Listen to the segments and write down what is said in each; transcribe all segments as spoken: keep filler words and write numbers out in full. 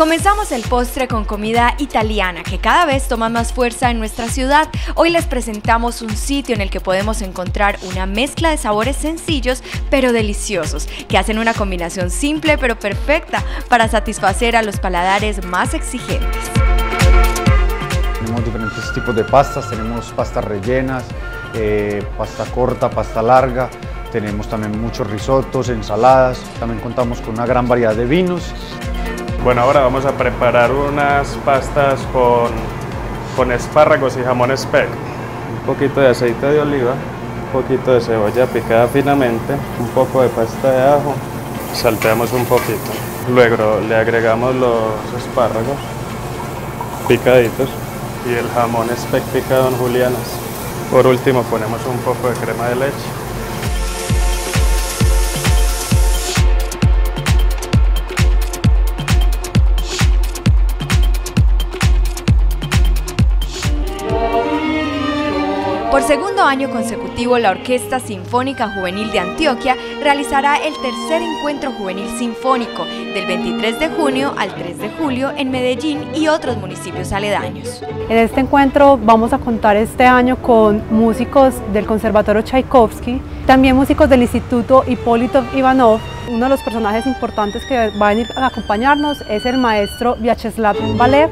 Comenzamos el postre con comida italiana que cada vez toma más fuerza en nuestra ciudad. Hoy les presentamos un sitio en el que podemos encontrar una mezcla de sabores sencillos pero deliciosos que hacen una combinación simple pero perfecta para satisfacer a los paladares más exigentes. Tenemos diferentes tipos de pastas, tenemos pastas rellenas, eh, pasta corta, pasta larga, tenemos también muchos risotos, ensaladas, también contamos con una gran variedad de vinos. Bueno, ahora vamos a preparar unas pastas con, con espárragos y jamón speck. Un poquito de aceite de oliva, un poquito de cebolla picada finamente, un poco de pasta de ajo, salteamos un poquito. Luego le agregamos los espárragos picaditos y el jamón speck picado en julianas. Por último ponemos un poco de crema de leche. Por segundo año consecutivo, la Orquesta Sinfónica Juvenil de Antioquia realizará el tercer encuentro juvenil sinfónico del veintitrés de junio al tres de julio en Medellín y otros municipios aledaños. En este encuentro vamos a contar este año con músicos del Conservatorio Tchaikovsky, también músicos del Instituto Hipólito Ivanov. Uno de los personajes importantes que va a venir a acompañarnos es el maestro Vyacheslav Balev.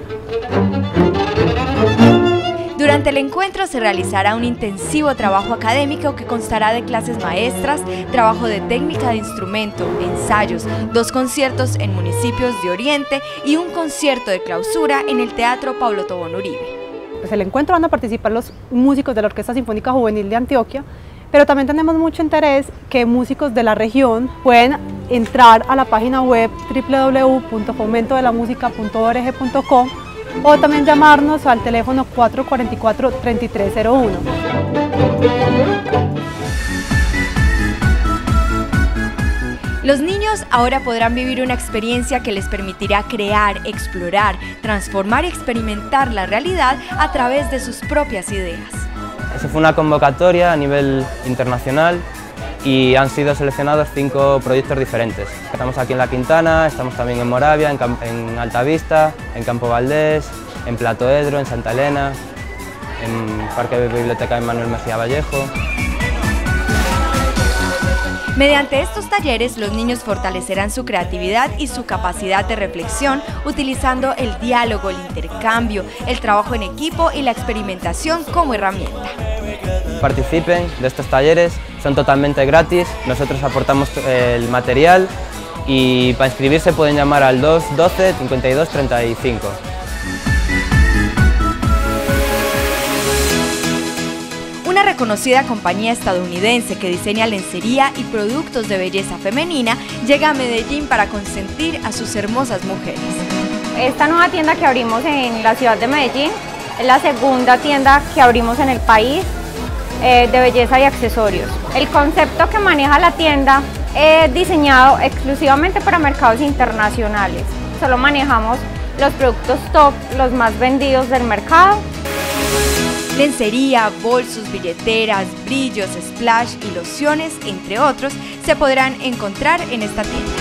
Durante el encuentro se realizará un intensivo trabajo académico que constará de clases maestras, trabajo de técnica de instrumento, ensayos, dos conciertos en municipios de Oriente y un concierto de clausura en el Teatro Pablo Tobón Uribe. Pues el encuentro van a participar los músicos de la Orquesta Sinfónica Juvenil de Antioquia, pero también tenemos mucho interés que músicos de la región pueden entrar a la página web w w w punto fomento de la música punto org punto co o también llamarnos al teléfono cuatro cuatro cuatro, tres tres cero uno. Los niños ahora podrán vivir una experiencia que les permitirá crear, explorar, transformar y experimentar la realidad a través de sus propias ideas. Eso fue una convocatoria a nivel internacional y han sido seleccionados cinco proyectos diferentes. Estamos aquí en La Quintana, estamos también en Moravia, en, Camp en Altavista, en Campo Valdés, en Platoedro, en Santa Elena, en Parque de Biblioteca de Manuel Mejía Vallejo. Mediante estos talleres, los niños fortalecerán su creatividad y su capacidad de reflexión utilizando el diálogo, el intercambio, el trabajo en equipo y la experimentación como herramienta. Participen de estos talleres, son totalmente gratis, nosotros aportamos el material y para inscribirse pueden llamar al dos doce, cincuenta y dos, treinta y cinco. Una reconocida compañía estadounidense que diseña lencería y productos de belleza femenina llega a Medellín para consentir a sus hermosas mujeres. Esta nueva tienda que abrimos en la ciudad de Medellín es la segunda tienda que abrimos en el país eh, de belleza y accesorios. El concepto que maneja la tienda es diseñado exclusivamente para mercados internacionales. Solo manejamos los productos top, los más vendidos del mercado. Lencería, bolsos, billeteras, brillos, splash y lociones, entre otros, se podrán encontrar en esta tienda.